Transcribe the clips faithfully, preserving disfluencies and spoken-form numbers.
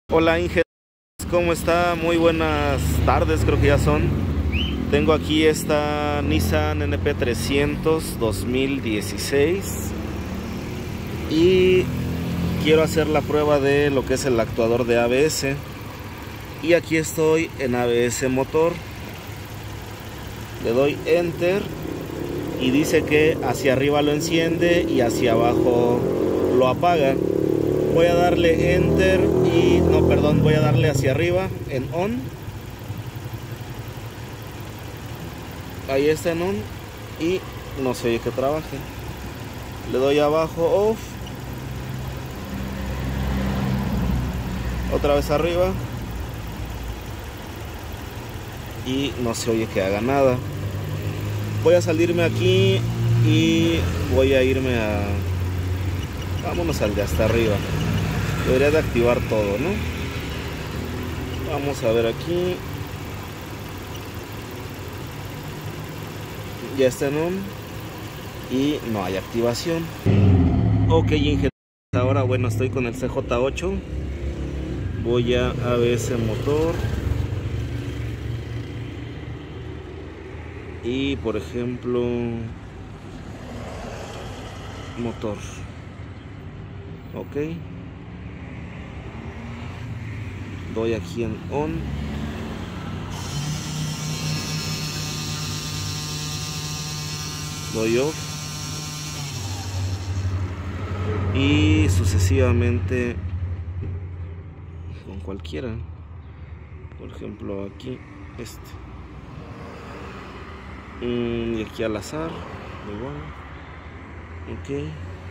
Hola Inge, ¿cómo está? Muy buenas tardes, creo que ya son. Tengo aquí esta Nissan N P trescientos dos mil dieciséis y quiero hacer la prueba de lo que es el actuador de A B S. Y aquí estoy en A B S motor. Le doy Enter y dice que hacia arriba lo enciende y hacia abajo lo apaga. Voy a darle Enter y no, perdón, voy a darle hacia arriba en On. Ahí está en On y no se oye que trabaje. Le doy abajo Off. Otra vez arriba y no se oye que haga nada. Voy a salirme aquí y voy a irme a... Vámonos al de hasta arriba. Debería de activar todo, ¿no? Vamos a ver aquí. Ya está en on y no hay activación. Ok, ingeniero. Ahora, bueno, estoy con el C J ocho. Voy a A B S motor. Y por ejemplo, motor. Ok. Doy aquí en on. Doy off. Y sucesivamente con cualquiera. Por ejemplo aquí este. Mm, y aquí al azar. Igual. Ok.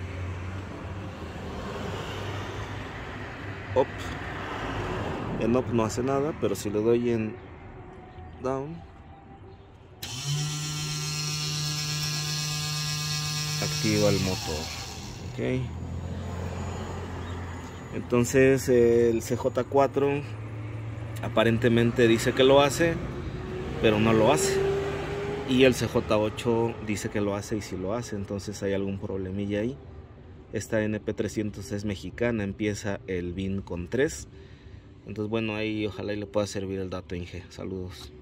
Up. En up no hace nada, pero si le doy en down, activa el motor. Ok. Entonces el C J cuatro aparentemente dice que lo hace, pero no lo hace. Y el C J ocho dice que lo hace y sí lo hace. Entonces hay algún problemilla ahí. Esta N P trescientos es mexicana, empieza el B I N con tres. Entonces bueno, ahí ojalá y le pueda servir el dato, Inge. Saludos.